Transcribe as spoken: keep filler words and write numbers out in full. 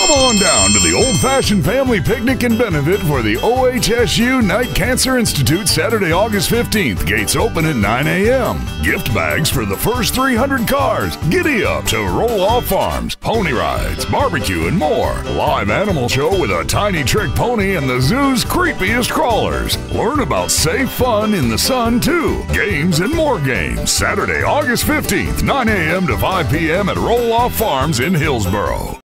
Come on down to the old-fashioned family picnic and benefit for the O H S U Knight Cancer Institute Saturday, August fifteenth. Gates open at nine A M Gift bags for the first three hundred cars. Giddy up to Roloff Farms, pony rides, barbecue, and more. Live animal show with a tiny trick pony and the zoo's creepiest crawlers. Learn about safe fun in the sun, too. Games and more games. Saturday, August fifteenth, nine A M to five P M at Roloff Farms in Hillsboro.